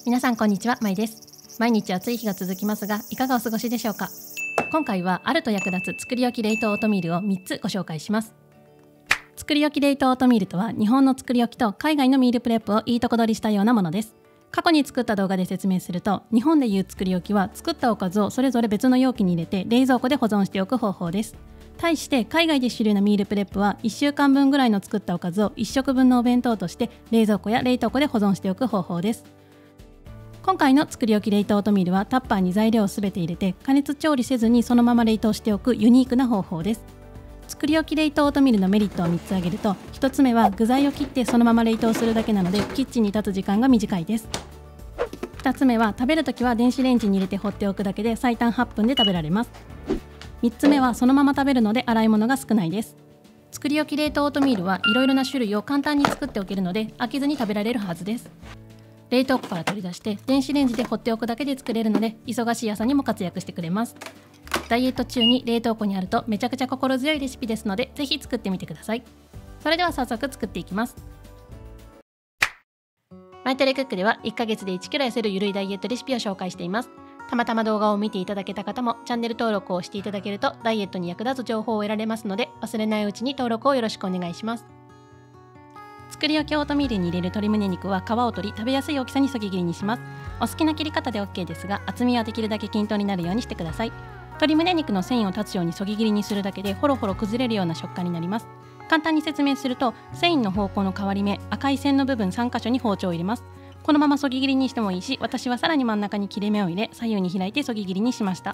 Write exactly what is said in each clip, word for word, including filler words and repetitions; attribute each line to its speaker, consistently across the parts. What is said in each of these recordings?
Speaker 1: 皆さんこんにちは、まいです。毎日暑い日が続きますが、いかがお過ごしでしょうか。今回はあると役立つ作り置き冷凍オートミールをみっつご紹介します。作り置き冷凍オートミールとは、日本の作り置きと海外のミールプレップをいいとこ取りしたようなものです。過去に作った動画で説明すると、日本でいう作り置きは作ったおかずをそれぞれ別の容器に入れて冷蔵庫で保存しておく方法です。対して海外で主流なミールプレップはいっしゅうかんぶんぐらいの作ったおかずをいっしょくぶんのお弁当として冷蔵庫や冷凍庫で保存しておく方法です。今回の作り置き冷凍オートミールはタッパーに材料をすべて入れて加熱調理せずにそのまま冷凍しておくユニークな方法です。作り置き冷凍オートミールのメリットをみっつ挙げると、ひとつめは具材を切ってそのまま冷凍するだけなのでキッチンに立つ時間が短いです。ふたつめは食べるときは電子レンジに入れて放っておくだけで最短はっぷんで食べられます。みっつめはそのまま食べるので洗い物が少ないです。作り置き冷凍オートミールはいろいろな種類を簡単に作っておけるので飽きずに食べられるはずです。冷凍庫から取り出して電子レンジで放っておくだけで作れるので忙しい朝にも活躍してくれます。ダイエット中に冷凍庫にあるとめちゃくちゃ心強いレシピですので、ぜひ作ってみてください。それでは早速作っていきます。マイトレクックではいっかげつでいちキロ痩せるゆるいダイエットレシピを紹介しています。たまたま動画を見ていただけた方もチャンネル登録をしていただけるとダイエットに役立つ情報を得られますので、忘れないうちに登録をよろしくお願いします。作り置きオートミールに入れる鶏胸肉は皮を取り食べやすい大きさにそぎ切りにします。お好きな切り方で オーケー ですが、厚みはできるだけ均等になるようにしてください。鶏胸肉の繊維を断つようにそぎ切りにするだけでほろほろ崩れるような食感になります。簡単に説明すると、繊維の方向の変わり目、赤い線の部分さんかしょに包丁を入れます。このままそぎ切りにしてもいいし、私はさらに真ん中に切れ目を入れ左右に開いてそぎ切りにしました。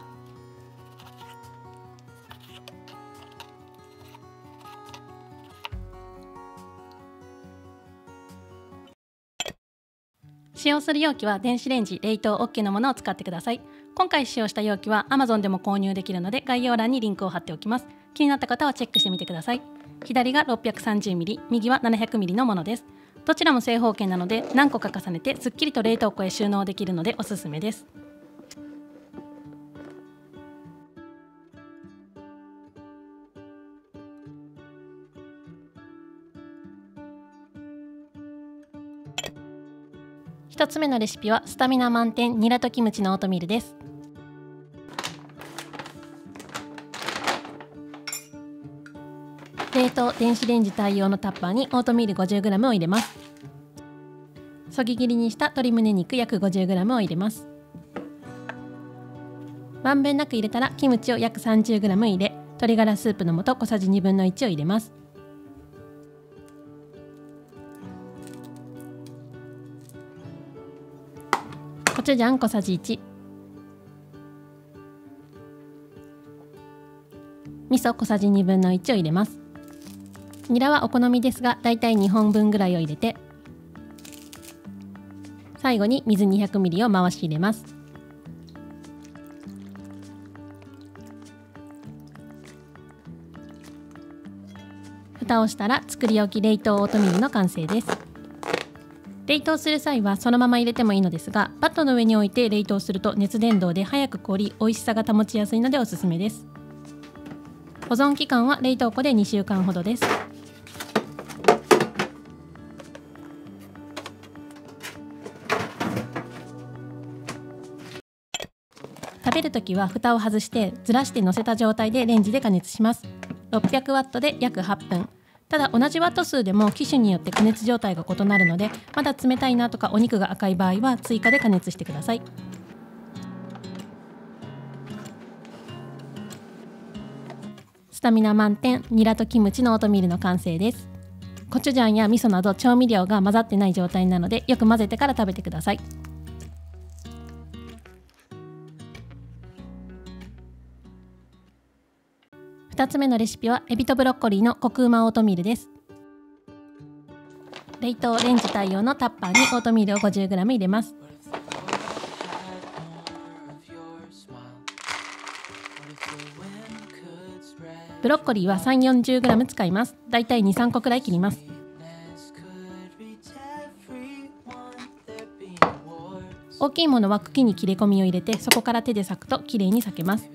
Speaker 1: 使用する容器は電子レンジ、冷凍 オーケー のものを使ってください。今回使用した容器は アマゾン でも購入できるので概要欄にリンクを貼っておきます。気になった方はチェックしてみてください。左が ろっぴゃくさんじゅうミリ、右は ななひゃくミリ のものです。どちらも正方形なので何個か重ねてすっきりと冷凍庫へ収納できるのでおすすめです。ひとつめのレシピはスタミナ満点ニラとキムチのオートミールです。冷凍電子レンジ対応のタッパーにオートミール ごじゅうグラム を入れます。そぎ切りにした鶏胸肉約 ごじゅうグラム を入れます。まんべんなく入れたらキムチを約 さんじゅうグラム 入れ、鶏ガラスープの素小さじにぶんのいちを入れます。コチュジャン小さじいち、味噌小さじにぶんのいちを入れます。ニラはお好みですが、だいたいにほんぶんぐらいを入れて、最後に水 にひゃくミリ を回し入れます。蓋をしたら作り置き冷凍オートミールの完成です。冷凍する際はそのまま入れてもいいのですが、バットの上に置いて冷凍すると熱伝導で早く凍り美味しさが保ちやすいのでおすすめです。保存期間は冷凍庫でにしゅうかんほどです。食べるときは蓋を外してずらして乗せた状態でレンジで加熱します。ろっぴゃくワットで約はっぷん。ただ同じワット数でも機種によって加熱状態が異なるので、まだ冷たいなとかお肉が赤い場合は追加で加熱してください。スタミナ満点ニラとキムチのオートミールの完成です。コチュジャンや味噌など調味料が混ざってない状態なのでよく混ぜてから食べてください。ふたつめのレシピはエビとブロッコリーのコクうまオートミールです。冷凍レンジ対応のタッパーにオートミールを ごじゅうグラム 入れます。ブロッコリーは さんじゅうよんじゅうグラム 使います。だいたいにさんこくらい切ります。大きいものは茎に切れ込みを入れて、そこから手で裂くときれいに裂けます。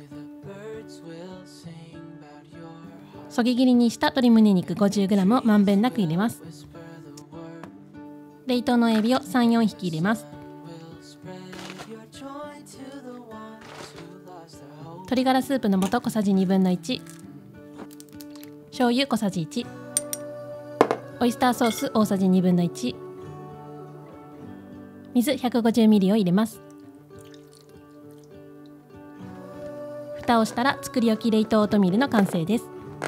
Speaker 1: そぎ切りにした鶏胸肉 ごじゅうグラム をまんべんなく入れます。冷凍のエビをさん、よんひき入れます。 鶏ガラスープの素小さじにぶんのいち、醤油小さじいち、オイスターソース大さじにぶんのいち、水 ひゃくごじゅうミリリットル を入れます。蓋をしたら作り置き冷凍オートミールの完成です。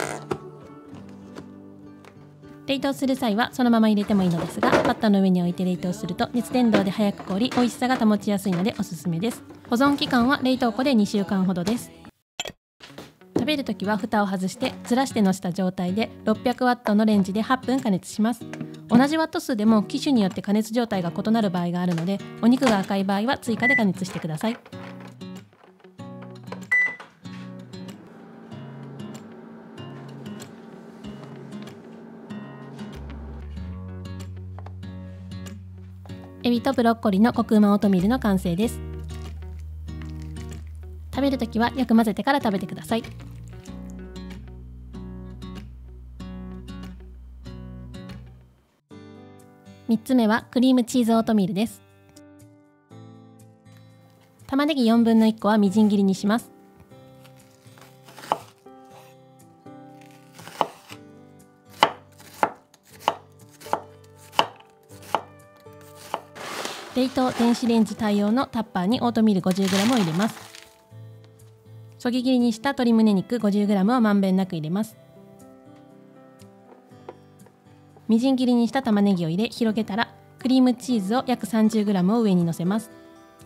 Speaker 1: 冷凍する際はそのまま入れてもいいのですが、バットの上に置いて冷凍すると熱伝導で早く凍り、美味しさが保ちやすいのでおすすめです。保存期間は冷凍庫でにしゅうかんほどです。食べるときは蓋を外してずらしてのした状態でろっぴゃくワットのレンジではっぷん加熱します。同じワット数でも機種によって加熱状態が異なる場合があるので、お肉が赤い場合は追加で加熱してください。エビとブロッコリーのコクうまオートミールの完成です。食べるときはよく混ぜてから食べてください。みっつめはクリームチーズオートミールです。玉ねぎよんぶんのいっこはみじん切りにします。冷凍電子レンジ対応のタッパーにオートミール ごじゅうグラム を入れます。そぎ切りにした鶏胸肉 ごじゅうグラム をまんべんなく入れます。みじん切りにした玉ねぎを入れ広げたら、クリームチーズを約 さんじゅうグラム を上にのせます。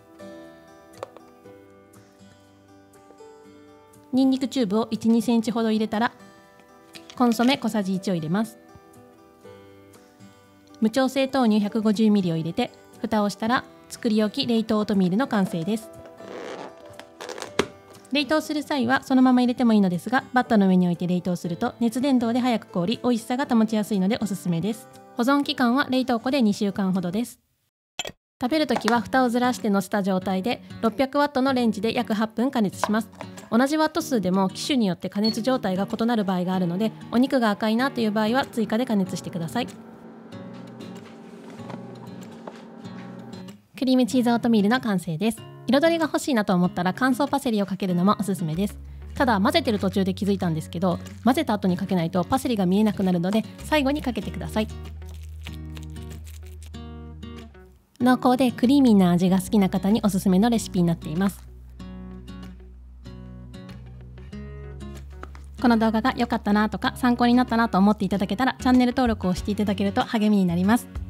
Speaker 1: にんにくチューブを いち、にセンチほど入れたら、コンソメ小さじいちを入れます。無調整豆乳 ひゃくごじゅうミリリットル を入れて蓋をしたら作り置き冷凍オートミールの完成です。冷凍する際はそのまま入れてもいいのですが、バットの上に置いて冷凍すると熱伝導で早く凍り、美味しさが保ちやすいのでおすすめです。保存期間は冷凍庫でにしゅうかんほどです。食べるときは蓋をずらして乗せた状態でろっぴゃくワットのレンジで約はっぷん加熱します。同じワット数でも機種によって加熱状態が異なる場合があるので、お肉が赤いなという場合は追加で加熱してください。クリームチーズオートミールの完成です。彩りが欲しいなと思ったら乾燥パセリをかけるのもおすすめです。ただ混ぜてる途中で気づいたんですけど、混ぜた後にかけないとパセリが見えなくなるので最後にかけてください。濃厚でクリーミーな味が好きな方におすすめのレシピになっています。この動画が良かったなとか参考になったなと思っていただけたらチャンネル登録をしていただけると励みになります。